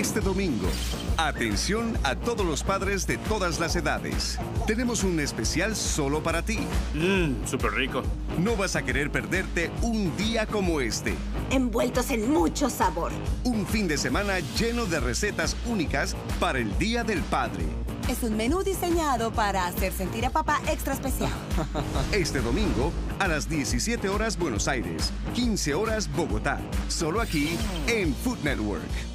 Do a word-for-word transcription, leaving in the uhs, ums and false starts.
Este domingo, atención a todos los padres de todas las edades. Tenemos un especial solo para ti. Mmm, súper rico. No vas a querer perderte un día como este. Envueltos en mucho sabor. Un fin de semana lleno de recetas únicas para el Día del Padre. Es un menú diseñado para hacer sentir a papá extra especial. Este domingo, a las diecisiete horas Buenos Aires, quince horas Bogotá. Solo aquí en Food Network.